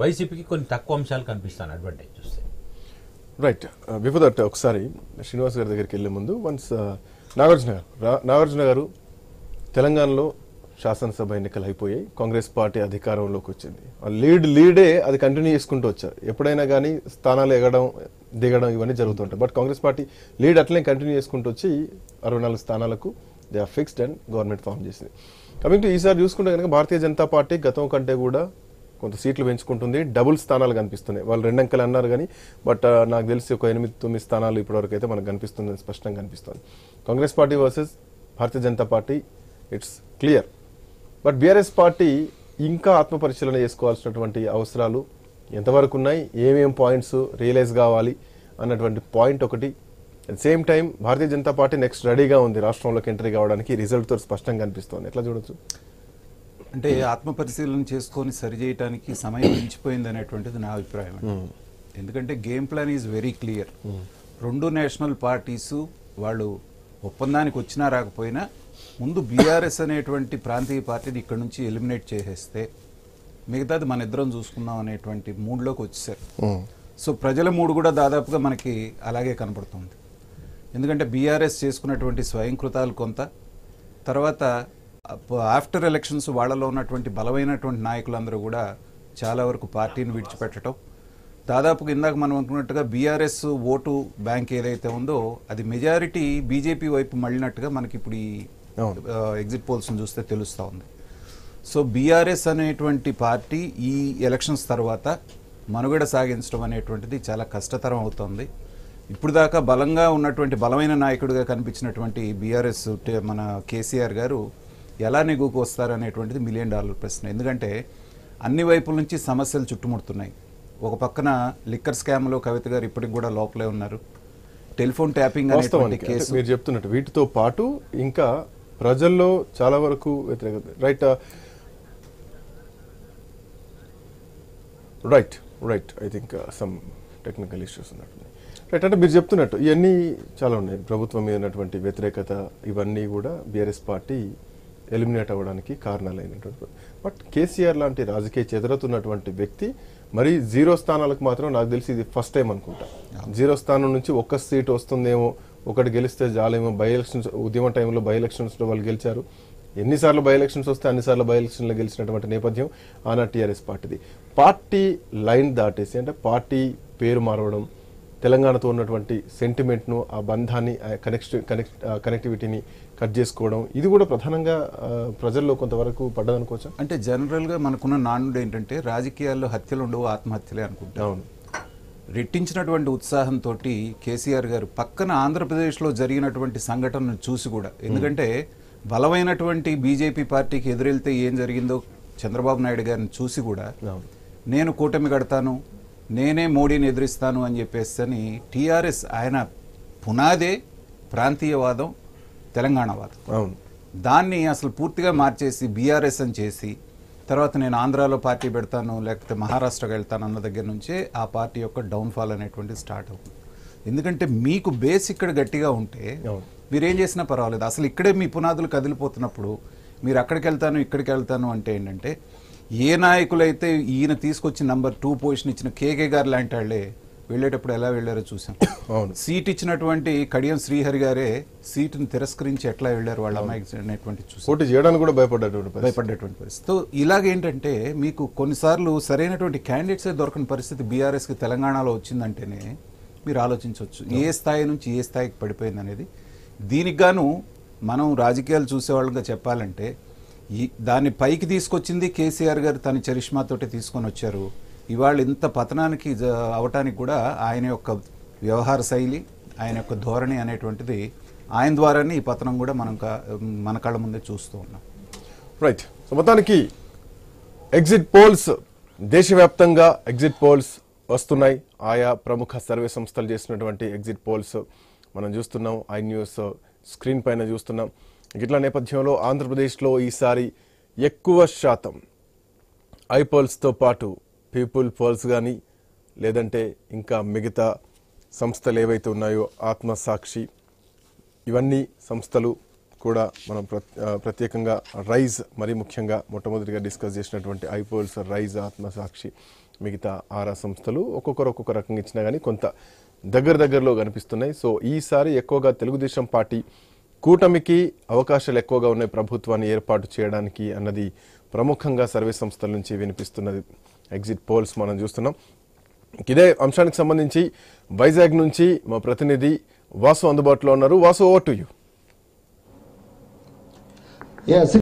వైసీపీకి కొన్ని తక్కువ అంశాలు కనిపిస్తాను అడ్వాంటేజ్ చూస్తే. రైట్. బిఫోర్ దట్ ఒకసారి శ్రీనివాస్ గారి దగ్గరికి వెళ్ళే ముందు వన్స్ నాగార్జున గారు తెలంగాణలో శాసనసభ ఎన్నికలు అయిపోయాయి, కాంగ్రెస్ పార్టీ అధికారంలోకి వచ్చింది. లీడే అది కంటిన్యూ చేసుకుంటూ వచ్చారు. ఎప్పుడైనా కానీ స్థానాలు దిగడం ఇవన్నీ జరుగుతుంటాయి. బట్ కాంగ్రెస్ పార్టీ లీడ్ అట్లనే కంటిన్యూ చేసుకుంటూ వచ్చి 64 స్థానాలకు they are fixed and government form చేసింది. కమింగ్ టు ఈసారి చూసుకుంటే కనుక భారతీయ జనతా పార్టీ గతం కంటే కూడా కొంత సీట్లు పెంచుకుంటుంది, డబుల్ స్థానాలు కనిపిస్తున్నాయి. వాళ్ళు 2 అంకెలు అన్నారు కానీ బట్ నాకు తెలిసి ఒక 8-9 స్థానాలు ఇప్పటివరకు అయితే మనకు కనిపిస్తుంది, స్పష్టంగా కనిపిస్తుంది. Congress party versus Bharatiya Janata party it's clear. But BRS party ఇంకా ఆత్మపరిశీలన చేసుకోవాల్సినటువంటి అవసరాలు ఎంతవరకు ఉన్నాయి, ఏమేం పాయింట్స్ రియలైజ్ కావాలి అన్నటువంటి పాయింట్ ఒకటి. At same time Bharatiya Janata party next రెడీగా ఉంది రాష్ట్రంలోకి ఎంట్రీ కావడానికి, రిజల్ట్తో స్పష్టంగా కనిపిస్తుంది. ఎట్లా చూడొచ్చు అంటే ఆత్మపరిశీలన చేసుకొని సరిచేయడానికి సమయం మించిపోయింది అనేటువంటిది నా అభిప్రాయం. ఎందుకంటే game plan is very clear. 2 national parties వాళ్ళు ఒప్పందానికి వచ్చినా రాకపోయినా ముందు బీఆర్ఎస్ అనేటువంటి ప్రాంతీయ పార్టీని ఇక్కడ నుంచి ఎలిమినేట్ చేసేస్తే మిగతాది మన ఇద్దరం చూసుకుందాం అనేటువంటి మూడ్లోకి వచ్చేసారు. సో ప్రజల మూడు కూడా దాదాపుగా మనకి అలాగే కనపడుతుంది. ఎందుకంటే బీఆర్ఎస్ చేసుకున్నటువంటి స్వయంకృతాలు కొంత, తర్వాత ఆఫ్టర్ ఎలక్షన్స్ వాళ్ళలో ఉన్నటువంటి బలమైనటువంటి నాయకులందరూ కూడా చాలా వరకు పార్టీని విడిచిపెట్టడం, దాదాపుగా ఇందాక మనం అనుకున్నట్టుగా బీఆర్ఎస్ ఓటు బ్యాంక్ ఏదైతే ఉందో అది మెజారిటీ బీజేపీ వైపు మళ్ళినట్టుగా మనకి ఇప్పుడు ఈ ఎగ్జిట్ పోల్స్ని చూస్తే తెలుస్తూ ఉంది. సో బీఆర్ఎస్ అనేటువంటి పార్టీ ఈ ఎలక్షన్స్ తర్వాత మనుగడ సాగించడం అనేటువంటిది చాలా కష్టతరం అవుతుంది. ఇప్పుడు దాకా బలంగా ఉన్నటువంటి బలమైన నాయకుడిగా కనిపించినటువంటి బీఆర్ఎస్ మన కేసీఆర్ గారు ఎలా నెగ్గుకు వస్తారు అనేటువంటిది $1 మిలియన్ ప్రశ్న. ఎందుకంటే అన్ని వైపుల నుంచి సమస్యలు చుట్టుముడుతున్నాయి. ఒక పక్కన లిక్కర్ స్కామ్లో కవిత గారు ఇప్పటికి కూడా లోపలే ఉన్నారు. టెలిఫోన్ ట్యాపింగ్ అనేటువంటి కేసు మీరు చెప్తున్నట్టు వీటితో పాటు ఇంకా ప్రజల్లో చాలా వరకు వ్యతిరేకత. Right I think some technical issues ఉన్నట్టు. రైట్, అంటే మీరు చెప్తున్నట్టు ఇవన్నీ చాలా ఉన్నాయి. ప్రభుత్వం మీద ఉన్నటువంటి వ్యతిరేకత ఇవన్నీ కూడా బీఆర్ఎస్ పార్టీ ఎలిమినేట్ అవ్వడానికి కారణాలైనటువంటి. బట్ కేసీఆర్ లాంటి రాజకీయ చెదరతున్నటువంటి వ్యక్తి మరి 0 స్థానాలకు మాత్రం నాకు తెలిసి ఇది ఫస్ట్ టైం అనుకుంటా. 0 స్థానం నుంచి 1 సీట్ వస్తుందేమో, ఒకటి గెలిస్తే చాలేమో. బై ఎలక్షన్స్ ఉద్యమ టైంలో బై ఎలక్షన్స్లో వాళ్ళు గెలిచారు. ఎన్నిసార్లు బై ఎలక్షన్స్ వస్తే అన్నిసార్లు బై ఎలక్షన్లో గెలిచినటువంటి నేపథ్యం ఆనా టీఆర్ఎస్ పార్టీది. పార్టీ లైన్ దాటేసి అంటే పార్టీ పేరు మారవడం, తెలంగాణతో ఉన్నటువంటి సెంటిమెంట్ను, ఆ బంధాన్ని, కనెక్టివిటీని కట్ చేసుకోవడం, ఇది కూడా ప్రధానంగా ప్రజల్లో కొంతవరకు పడ్డదనుకోవచ్చా? అంటే జనరల్గా మనకున్న నానుడు ఏంటంటే రాజకీయాల్లో హత్యలు ఉండవు, ఆత్మహత్యలే అనుకుంటాం. అవును. రెట్టించినటువంటి ఉత్సాహంతో కేసీఆర్ గారు పక్కన ఆంధ్రప్రదేశ్లో జరిగినటువంటి సంఘటనను చూసి కూడా, ఎందుకంటే బలమైనటువంటి బీజేపీ పార్టీకి ఎదురెళ్తే ఏం జరిగిందో చంద్రబాబు నాయుడు గారిని చూసి కూడా నేను కూటమి కడతాను, నేనే మోడీని ఎదిరిస్తాను అని చెప్పేసి టీఆర్ఎస్ ఆయన పునాదే ప్రాంతీయవాదం, తెలంగాణవాదం. అవును. దాన్ని అసలు పూర్తిగా మార్చేసి బీఆర్ఎస్ అని చేసి తర్వాత నేను ఆంధ్రాలో పార్టీ పెడతాను లేకపోతే మహారాష్ట్రకి వెళ్తాను అన్న దగ్గర నుంచే ఆ పార్టీ యొక్క డౌన్ఫాల్ అనేటువంటి స్టార్ట్ అవుతుంది. ఎందుకంటే మీకు బేస్ ఇక్కడ గట్టిగా ఉంటే మీరేం చేసినా పర్వాలేదు. అసలు ఇక్కడే మీ పునాదులు కదిలిపోతున్నప్పుడు మీరు అక్కడికి వెళ్తాను ఇక్కడికి వెళ్తాను అంటే ఏంటంటే, ఏ నాయకులైతే ఈయన తీసుకొచ్చి నంబర్ 2 పొజిషన్ ఇచ్చిన కేకే గారు లాంటి వాళ్ళే వెళ్ళేటప్పుడు ఎలా వెళ్ళారో చూసాం. సీట్ ఇచ్చినటువంటి కడియం శ్రీహరి గారే సీటును తిరస్కరించి ఎట్లా వెళ్ళారు వాళ్ళ అమ్మాయికి అనేటువంటి చూసి పోటీ చేయడానికి కూడా భయపడ్డటువంటి పరిస్థితి. సో ఇలాగేంటంటే మీకు కొన్నిసార్లు సరైనటువంటి క్యాండిడేట్సే దొరకని పరిస్థితి బీఆర్ఎస్కి తెలంగాణలో వచ్చిందంటేనే మీరు ఆలోచించవచ్చు ఏ స్థాయి నుంచి ఏ స్థాయికి పడిపోయింది అనేది. దీనికి గాను మనం రాజకీయాలు చూసేవాళ్ళుగా చెప్పాలంటే దాన్ని పైకి తీసుకొచ్చింది కేసీఆర్ గారు తన చరిష్మాతోటి తీసుకొని వచ్చారు. ఇవాళ ఇంత పతనానికి అవటానికి కూడా ఆయన యొక్క వ్యవహార శైలి, ఆయన యొక్క ధోరణి అనేటువంటిది, ఆయన ద్వారానే ఈ పతనం కూడా మన కళ్ళ ముందే చూస్తూ ఉన్నాం. రైట్. సో మొత్తానికి ఎగ్జిట్ పోల్స్, దేశవ్యాప్తంగా ఎగ్జిట్ పోల్స్ వస్తున్నాయి. ఆయా ప్రముఖ సర్వే సంస్థలు చేసినటువంటి ఎగ్జిట్ పోల్స్ మనం చూస్తున్నాం, ఐ న్యూస్ స్క్రీన్ పైన చూస్తున్నాం. ఇట్లా నేపథ్యంలో ఆంధ్రప్రదేశ్లో ఈసారి ఎక్కువ శాతం ఐ పోల్స్తో పాటు పీపుల్ పోల్స్ కానీ లేదంటే ఇంకా మిగతా సంస్థలు ఏవైతే ఉన్నాయో ఆత్మసాక్షి, ఇవన్నీ సంస్థలు కూడా మనం ప్రత్యేకంగా రైజ్, మరీ ముఖ్యంగా మొట్టమొదటిగా డిస్కస్ చేసినటువంటి ఐ పోల్స్, రైజ్, ఆత్మసాక్షి, మిగతా 6 సంస్థలు ఒక్కొక్కరు ఒక్కొక్క రకంగా ఇచ్చినా కానీ కొంత దగ్గరలో కనిపిస్తున్నాయి. సో ఈసారి ఎక్కువగా తెలుగుదేశం పార్టీ కూటమికి అవకాశాలు ఎక్కువగా ఉన్నాయి ప్రభుత్వాన్ని ఏర్పాటు చేయడానికి అన్నది ప్రముఖంగా సర్వే సంస్థల నుంచి వినిపిస్తున్నది. ఎగ్జిట్ పోల్స్ మనం చూస్తున్నాం. ఇదే అంశానికి సంబంధించి వైజాగ్ నుంచి మా ప్రతినిధి వాసు అందుబాటులో ఉన్నారు. Vasu, over to you.